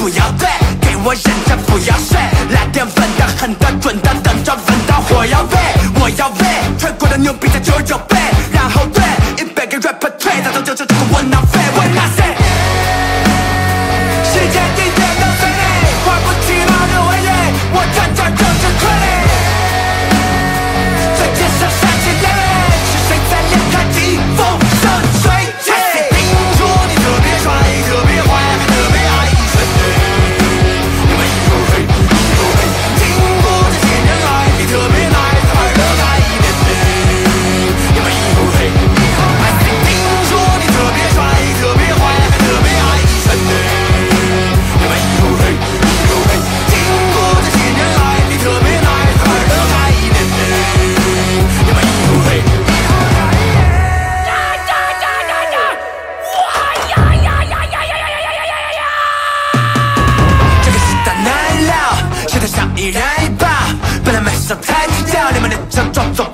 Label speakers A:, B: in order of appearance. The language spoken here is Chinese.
A: 不要对，给我认真不要睡，来点稳的、狠的、准的，等着闻到火药味。我要为吹过的牛逼再99倍，然后对100个 rapper 退，再走就是这个窝囊废。我哪谁？世界第一能飞累，玩不起毛的威胁，我站这就是傀儡。最接上杀气累累，是谁在练他疾风生水起？听说你特别帅，特别坏，还特别爱吹牛。你们以后嘿，以后嘿，经过这些年来，你特别耐，还乐开一点点。你们以后嘿，以后嘿，听说你特别帅，特别坏，还特别爱吹牛。你们以后嘿，以后嘿，经过这些年来，你特别耐，还乐开一点点。你们以后嘿，以后嘿，呀呀呀呀呀，哇呀呀呀呀呀呀呀呀呀呀！这个时代难料，谁的上一人一把，本来没上台低调，你们连这装作。